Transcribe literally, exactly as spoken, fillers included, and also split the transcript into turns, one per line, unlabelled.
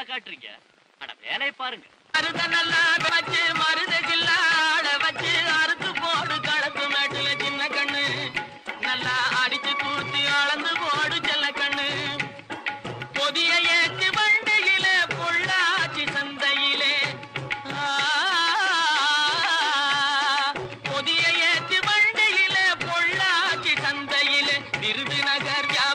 காட்டுறீங்க? அட வேலையை பாருங்க.
அறுத நல்லா வச்சு மருத கில்லாட வச்சு அறுத்து போடு களத்து மேட்டுல சின்ன கண்ணு நல்லா அடிச்சு தூத்தி அளந்து போடு செல்ல கண்ணு பொதிய ஏற்றி வண்டியில பொள்ளாச்சி சந்தையிலே பொதிய ஏற்றி வண்டியில பொள்ளாச்சி சந்தையிலே விருதுநகர்